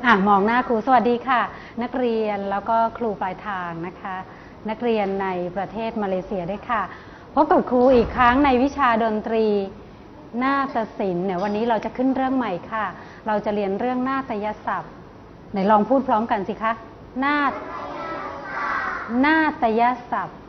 มองหน้าครูสวัสดีค่ะนักเรียนแล้วก็ครูปลายทางนะคะนักเรียนในประเทศมาเลเซียด้วยค่ะพบกับครูอีกครั้งในวิชาดนตรีนาฏศิลป์เนี่ยวันนี้เราจะขึ้นเรื่องใหม่ค่ะเราจะเรียนเรื่องนาฏยศัพท์ไหนลองพูดพร้อมกันสิคะนาฏยศัพท์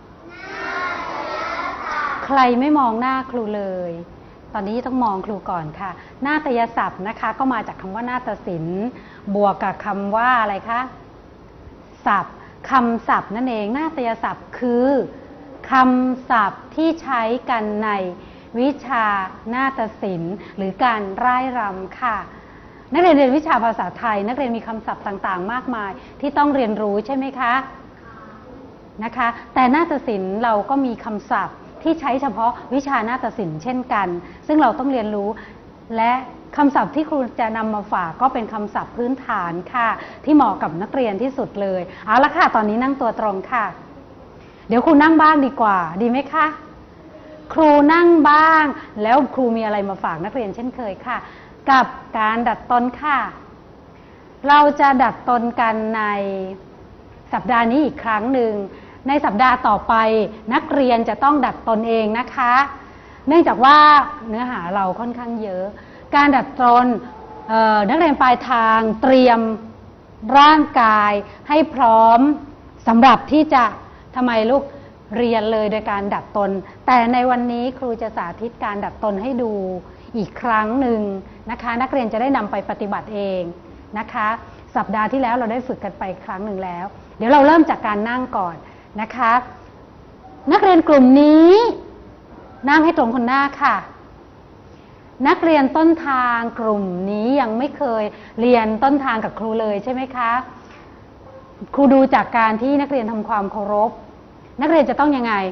ใครไม่มองหน้าครูเลยตอนนี้ต้องมองครูก่อนค่ะนาฏยศัพท์นะคะก็มาจากคำว่านาฏศิลป์บวกกับคำว่าอะไรคะศัพท์คำศัพท์นั่นเองนาฏยศัพท์คือคำศัพท์ที่ใช้กันในวิชานาฏศิลป์หรือการร่ายรำค่ะนักเรียนเรียนวิชาภาษาไทยนักเรียนมีคำศัพท์ต่างๆมากมายที่ต้องเรียนรู้ใช่ไหมคะนะคะแต่นาฏศิลป์เราก็มีคำศัพท์ที่ใช้เฉพาะวิชานาฏศิลป์เช่นกันซึ่งเราต้องเรียนรู้และคำศัพท์ที่ครูจะนำมาฝากก็เป็นคำศัพท์พื้นฐานค่ะที่เหมาะกับนักเรียนที่สุดเลยเอาละค่ะตอนนี้นั่งตัวตรงค่ะเดี๋ยวครูนั่งบ้างดีกว่าดีไหมคะครูนั่งบ้างแล้วครูมีอะไรมาฝากนักเรียนเช่นเคยค่ะกับการดัดตนค่ะเราจะดัดตนกันในสัปดาห์นี้อีกครั้งหนึ่งในสัปดาห์ต่อไปนักเรียนจะต้องดัดตนเองนะคะเนื่องจากว่าเนื้อหาเราค่อนข้างเยอะการดัดตนนักเรียนปลายทางเตรียมร่างกายให้พร้อมสำหรับที่จะทำไมลูกเรียนเลยโดยการดัดตนแต่ในวันนี้ครูจะสาธิตการดัดตนให้ดูอีกครั้งหนึ่งนะคะนักเรียนจะได้นำไปปฏิบัติเองนะคะสัปดาห์ที่แล้วเราได้ฝึกกันไปครั้งหนึ่งแล้วเดี๋ยวเราเริ่มจากการนั่งก่อนนะคะนักเรียนกลุ่มนี้นั่งให้ตรงคนหน้าค่ะนักเรียนต้นทางกลุ่มนี้ยังไม่เคยเรียนต้นทางกับครูเลยใช่ไหมคะครูดูจากการที่นักเรียนทำความเคารพนักเรียนจะต้องยังไง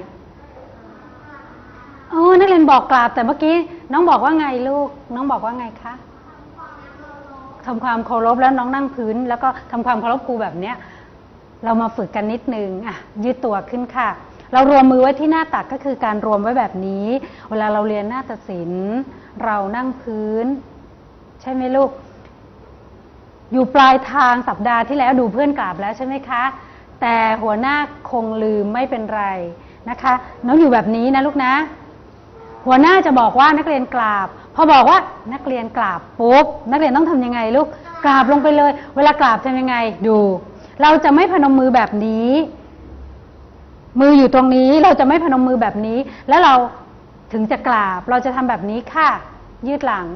นักเรียนบอกกราบแต่เมื่อกี้น้องบอกว่าไงลูกน้องบอกว่าไงคะทำความเคารพแล้วน้องนั่งพื้นแล้วก็ทำความเคารพครูแบบเนี้ยเรามาฝึกกันนิดนึงยืดตัวขึ้นค่ะเรารวมมือไว้ที่หน้าตักก็คือการรวมไว้แบบนี้เวลาเราเรียนนาฏศิลป์เรานั่งพื้นใช่ไหมลูกอยู่ปลายทางสัปดาห์ที่แล้วดูเพื่อนกราบแล้วใช่ไหมคะแต่หัวหน้าคงลืมไม่เป็นไรนะคะน้องอยู่แบบนี้นะลูกนะหัวหน้าจะบอกว่านักเรียนกราบพอบอกว่านักเรียนกราบปุ๊บนักเรียนต้องทำยังไงลูกกราบลงไปเลยเวลากราบทำยังไงดูเราจะไม่พนมมือแบบนี้มืออยู่ตรงนี้เราจะไม่พนมมือแบบนี้แล้วเราถึงจะกราบเราจะทำแบบนี้ค่ะยืดหลัง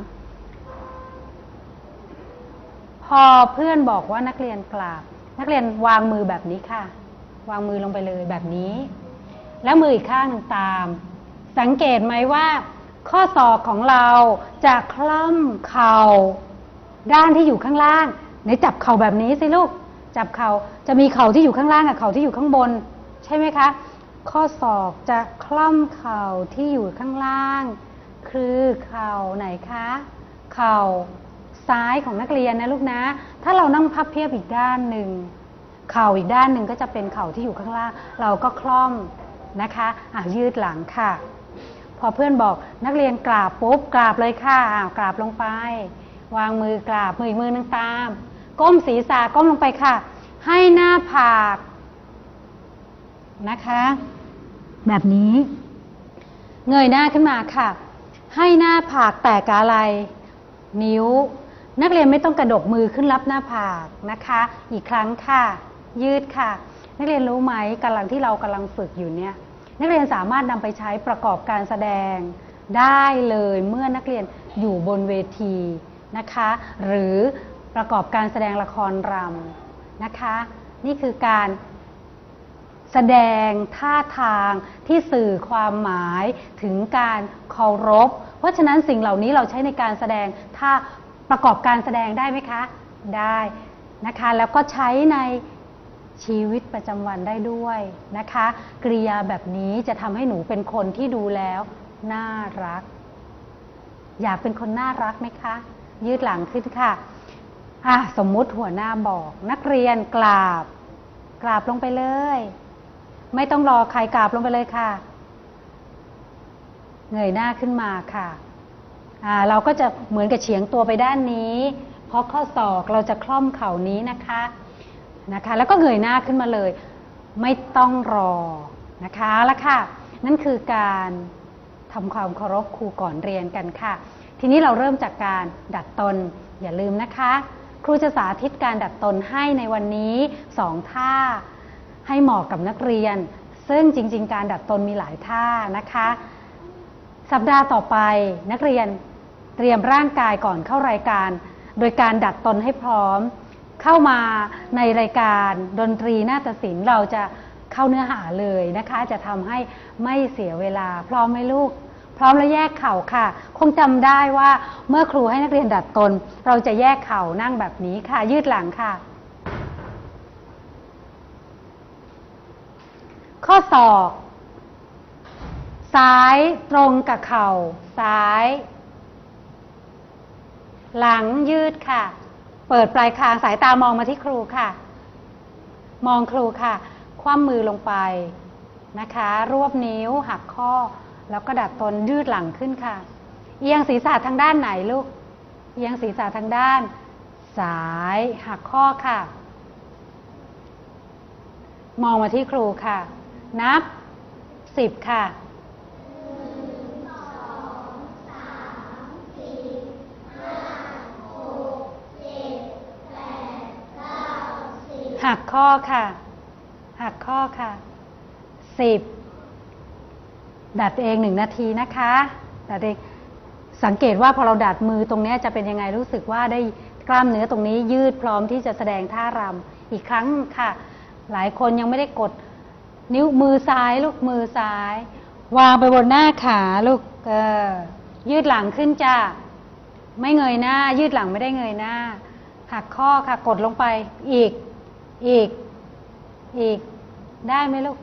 พอเพื่อนบอกว่านักเรียนกราบนักเรียนวางมือแบบนี้ค่ะวางมือลงไปเลยแบบนี้แล้วมืออีกข้างหนึ่งตามสังเกตไหมว่าข้อศอกของเราจะคล่ำเข่าด้านที่อยู่ข้างล่างไหนจับเข่าแบบนี้สิลูกจับเข่าจะมีเข่าที่อยู่ข้างล่างกับเข่าที่อยู่ข้างบนใช่ไหมคะข้อศอกจะคล่ำเข่าที่อยู่ข้างล่างคือเข่าไหนคะเข่าซ้ายของนักเรียนนะลูกนะถ้าเรานั่งพับเพียบอีกด้านหนึ่งเข่าอีกด้านหนึ่งก็จะเป็นเข่าที่อยู่ข้างล่างเราก็คล่อมนะคะยืดหลังค่ะพอเพื่อนบอกนักเรียนกราบปุ๊บกราบเลยค่ะกราบลงไปวางมือกราบมืออีกมือนึงตามก้มศีรษะก้มลงไปค่ะให้หน้าผากนะคะแบบนี้เงยหน้าขึ้นมาค่ะให้หน้าผากแตะกับอะไรนิ้วนักเรียนไม่ต้องกระดกมือขึ้นรับหน้าผากนะคะอีกครั้งค่ะยืดค่ะนักเรียนรู้ไหมกำลังที่เรากำลังฝึกอยู่เนี่ยนักเรียนสามารถนำไปใช้ประกอบการแสดงได้เลยเมื่อนักเรียนอยู่บนเวทีนะคะหรือประกอบการแสดงละครรำนะคะนี่คือการแสดงท่าทางที่สื่อความหมายถึงการเคารพเพราะฉะนั้นสิ่งเหล่านี้เราใช้ในการแสดงถ้าประกอบการแสดงได้ไหมคะได้นะคะแล้วก็ใช้ในชีวิตประจำวันได้ด้วยนะคะกริยาแบบนี้จะทำให้หนูเป็นคนที่ดูแล้วน่ารักอยากเป็นคนน่ารักไหมคะยืดหลังขึ้นค่ะสมมุติหัวหน้าบอกนักเรียนกราบลงไปเลยไม่ต้องรอใครกราบลงไปเลยค่ะเงยหน้าขึ้นมาค่ะเราก็จะเหมือนกับเฉียงตัวไปด้านนี้พาะข้อศอกเราจะคล่อมเข่านี้นะคะแล้วก็เงยหน้าขึ้นมาเลยไม่ต้องรอนะคะแล้วค่ะนั่นคือการทำความเคารพครูก่อนเรียนกันค่ะทีนี้เราเริ่มจากการดัดตนอย่าลืมนะคะครูจะสาธิตการดัดตนให้ในวันนี้2ท่าให้เหมาะกับนักเรียนซึ่งจริงๆการดัดตนมีหลายท่านะคะสัปดาห์ต่อไปนักเรียนเตรียมร่างกายก่อนเข้ารายการโดยการดัดตนให้พร้อมเข้ามาในรายการดนตรีนาฏศิลป์เราจะเข้าเนื้อหาเลยนะคะจะทำให้ไม่เสียเวลาพร้อมไหมลูกพร้อมแล้วแยกเข่าค่ะคงจำได้ว่าเมื่อครูให้นักเรียนดัดตนเราจะแยกเข่านั่งแบบนี้ค่ะยืดหลังค่ะข้อศอกซ้ายตรงกับเข่าซ้ายหลังยืดค่ะเปิดปลายคางสายตามองมาที่ครูค่ะมองครูค่ะคว่ำมือลงไปนะคะรวบนิ้วหักข้อแล้วก็ดัดตนยืดหลังขึ้นค่ะเอียงศีรษะทางด้านไหนลูกเอียงศีรษะทางด้านซ้ายหักข้อค่ะมองมาที่ครูค่ะนับ10ค่ะหักข้อค่ะหักข้อค่ะ10ดัดเอง1 นาทีนะคะดัดเองสังเกตว่าพอเราดัดมือตรงนี้จะเป็นยังไงรู้สึกว่าได้กล้ามเนื้อตรงนี้ยืดพร้อมที่จะแสดงท่ารำอีกครั้งค่ะหลายคนยังไม่ได้กดนิ้วมือซ้ายลูกมือซ้ายวางไปบนหน้าขาลูกยืดหลังขึ้นจ้าไม่เงยหน้ายืดหลังไม่ได้เงยหน้าหักข้อค่ะกดลงไปอีกได้ไหมลูก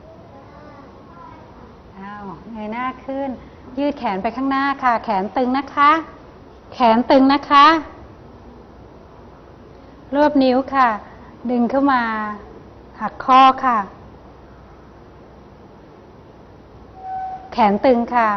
เงยหน้าขึ้นยืดแขนไปข้างหน้าค่ะแขนตึงนะคะแขนตึงนะคะรวบนิ้วค่ะดึงเข้ามาหักข้อค่ะแขนตึงค่ะ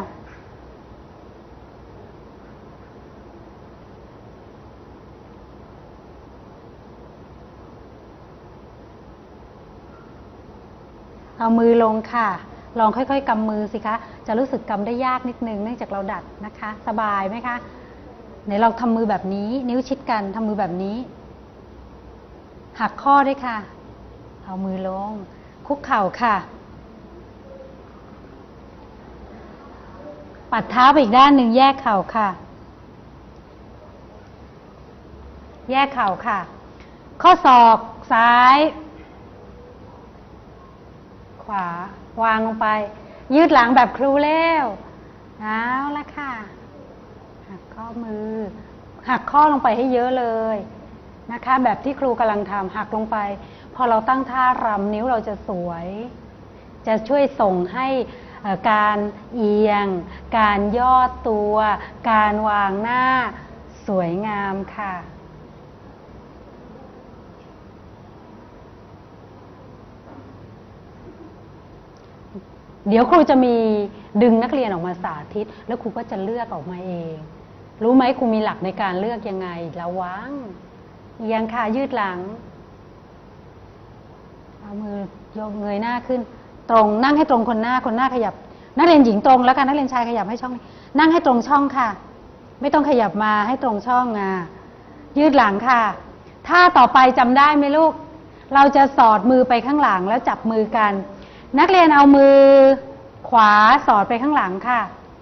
เอามือลงค่ะลองค่อยๆกำมือสิคะจะรู้สึกกำได้ยากนิดนึงเนื่องจากเราดัดนะคะสบายไหมคะไหนเราทำมือแบบนี้นิ้วชิดกันทำมือแบบนี้หักข้อด้วยค่ะเอามือลงคุกเข่าค่ะปัดเท้าไปอีกด้านหนึ่งแยกเข่าค่ะแยกเข่าค่ะข้อศอกซ้ายขวาวางลงไปยืดหลังแบบครูแล้วเอาละค่ะหักข้อมือหักข้อลงไปให้เยอะเลยนะคะแบบที่ครูกำลังทำหักลงไปพอเราตั้งท่ารำนิ้วเราจะสวยจะช่วยส่งให้การเอียงการย่อตัวการวางหน้าสวยงามค่ะเดี๋ยวครูจะมีดึงนักเรียนออกมาสาธิตแล้วครูก็จะเลือกออกมาเองรู้ไหมครูมีหลักในการเลือกยังไงระวังเอียงค่ะยืดหลังเอามือยกเงยหน้าขึ้นตรงนั่งให้ตรงคนหน้าขยับนักเรียนหญิงตรงแล้วกันนักเรียนชายขยับให้ช่องนั่งให้ตรงช่องค่ะไม่ต้องขยับมาให้ตรงช่องยืดหลังค่ะถ้าต่อไปจำได้ไหมลูกเราจะสอดมือไปข้างหลังแล้วจับมือกันนักเรียนเอามือขวาสอดไปข้างหลังค่ะ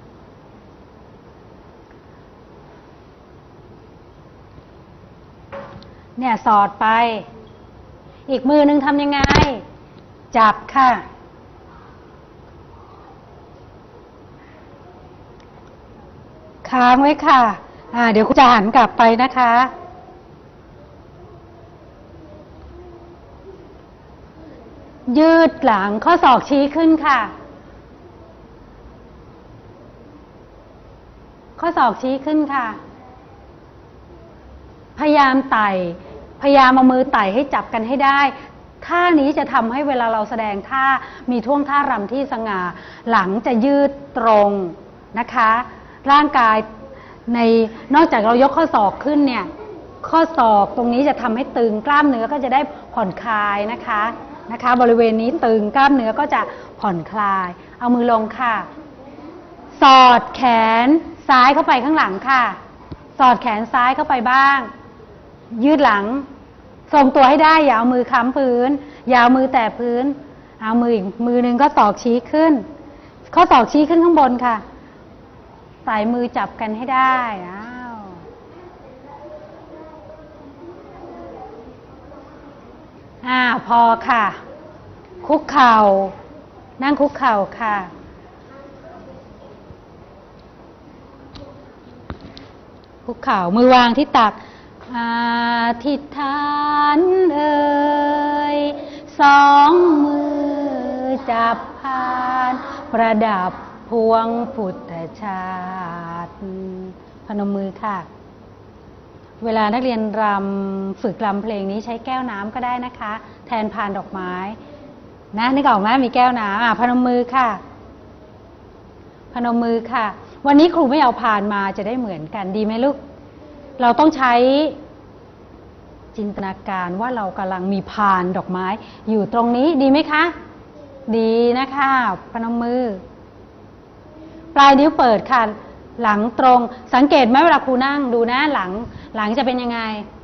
เนี่ยสอดไปอีกมือนึงทำยังไงจับค่ะค้างไว้ค่ะเดี๋ยวครูจะหันกลับไปนะคะยืดหลังข้อศอกชี้ขึ้นค่ะข้อศอกชี้ขึ้นค่ะพยายามไต่พยายามเอามือไต่ให้จับกันให้ได้ท่านี้จะทำให้เวลาเราแสดงท่ามีท่วงท่ารำที่สง่าหลังจะยืดตรงนะคะร่างกายในนอกจากเรายกข้อศอกขึ้นเนี่ยข้อศอกตรงนี้จะทำให้ตึงกล้ามเนื้อก็จะได้ผ่อนคลายนะคะบริเวณนี้ตึงกล้ามเนื้อก็จะผ่อนคลายเอามือลงค่ะสอดแขนซ้ายเข้าไปข้างหลังค่ะสอดแขนซ้ายเข้าไปบ้างยืดหลังทรงตัวให้ได้อย่าเอามือค้ำพื้นอย่าเอามือแตะพื้นเอามืออีกมือหนึ่งก็ศอกชี้ขึ้นข้อศอกชี้ขึ้นข้างบนค่ะสายมือจับกันให้ได้พอค่ะคุกเข่านั่งคุกเข่าค่ะคุกเข่ามือวางที่ตักอธิษฐานเอ่ยสองมือจับพานประดับพวงพุทธชาติพนมมือค่ะเวลานักเรียนรำฝึกรำเพลงนี้ใช้แก้วน้ำก็ได้นะคะแทนพานดอกไม้นะนึกออกไหมมีแก้วน้ำพนมมือค่ะพนมมือค่ะวันนี้ครูไม่เอาพานมาจะได้เหมือนกันดีไหมลูกเราต้องใช้จินตนาการว่าเรากำลังมีพานดอกไม้อยู่ตรงนี้ดีไหมคะดีนะคะพนมมือปลายนิ้วเปิดค่ะหลังตรงสังเกตไหมเวลาครูนั่งดูนะหลังจะเป็นยังไง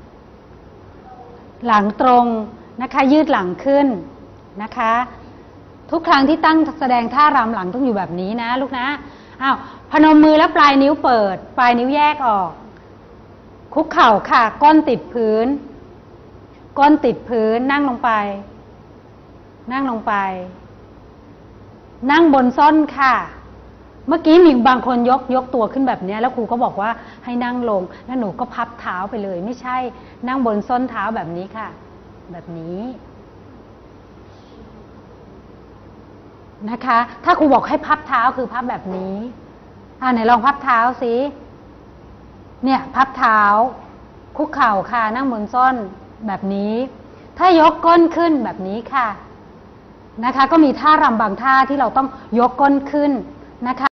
หลังตรงนะคะยืดหลังขึ้นนะคะทุกครั้งที่ตั้งแสดงท่ารำหลังต้องอยู่แบบนี้นะลูกนะพนมมือแล้วปลายนิ้วเปิดปลายนิ้วแยกออกคุกเข่าค่ะก้นติดพื้นก้นติดพื้นนั่งลงไปนั่งลงไปนั่งบนส้นค่ะเมื่อกี้มีบางคนยกตัวขึ้นแบบนี้แล้วครูก็บอกว่าให้นั่งลงแล้วหนูก็พับเท้าไปเลยไม่ใช่นั่งบนส้นเท้าแบบนี้ค่ะแบบนี้นะคะถ้าครูบอกให้พับเท้าคือพับแบบนี้ไหนลองพับเท้าสิเนี่ยพับเท้าคุกเข่าค่ะนั่งบนส้นแบบนี้ถ้ายกก้นขึ้นแบบนี้ค่ะนะคะก็มีท่ารำบางท่าที่เราต้องยกก้นขึ้นนะคะ